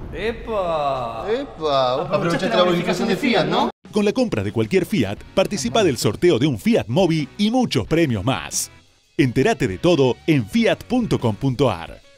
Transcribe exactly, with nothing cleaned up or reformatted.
¡Epa! ¡Epa! Aprovechaste la bonificación de Fiat, ¿no? Con la compra de cualquier Fiat, participa del sorteo de un Fiat Mobi y muchos premios más. Entérate de todo en fiat punto com punto ar.